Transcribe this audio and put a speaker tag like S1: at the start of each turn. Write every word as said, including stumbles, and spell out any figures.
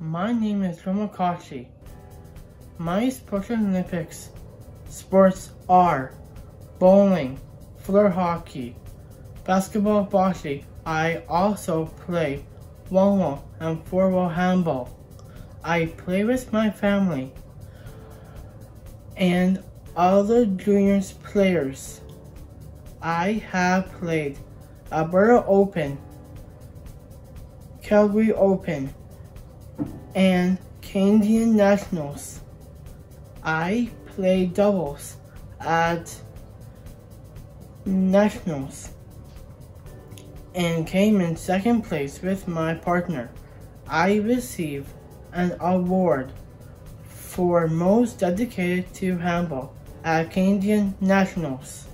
S1: My name is Rakochey. My Special Olympics sports are bowling, floor hockey, basketball, bocce. I also play wallball and four-ball handball. I play with my family and other juniors players. I have played Alberta Open, Calgary Open, and Canadian Nationals. I played doubles at Nationals and came in second place with my partner. I received an award for most dedicated to handball at Canadian Nationals.